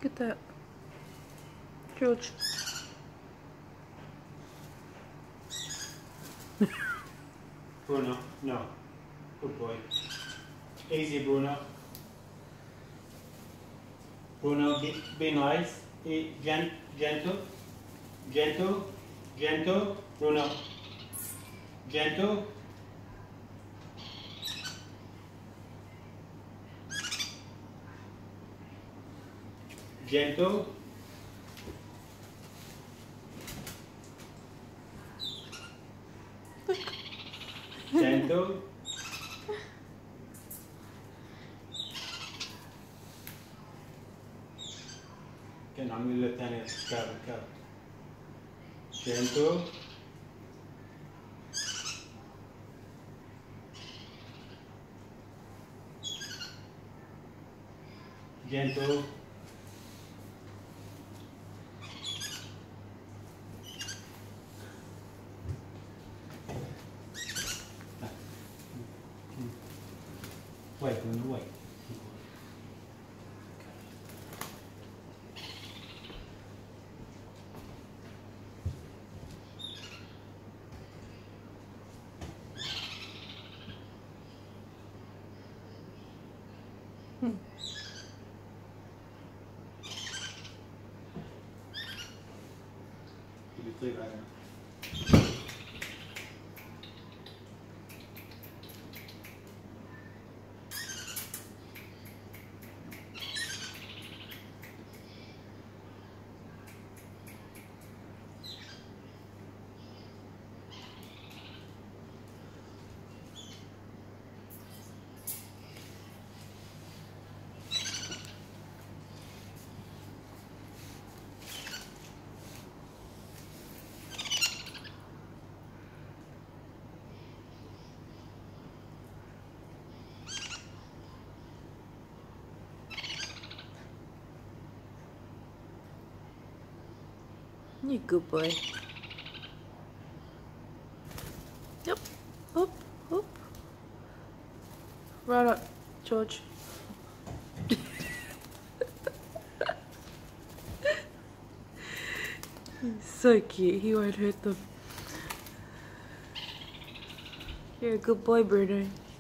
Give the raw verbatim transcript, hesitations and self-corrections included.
Look at that. George. Bruno, no. Good boy. Easy, Bruno. Bruno, be, be nice. Be gent, gentle. Gentle. Gentle. Bruno. Gentle. Gentle. Gentle. Okay, now I'm going to look down here. Go, go. Gentle. Gentle. Wait, Bruno, wait. Hmm. You can sleep right now. You good boy. Yep. Up, up. Right up, George. He's so cute. He won't hurt them. You're a good boy, Bruno.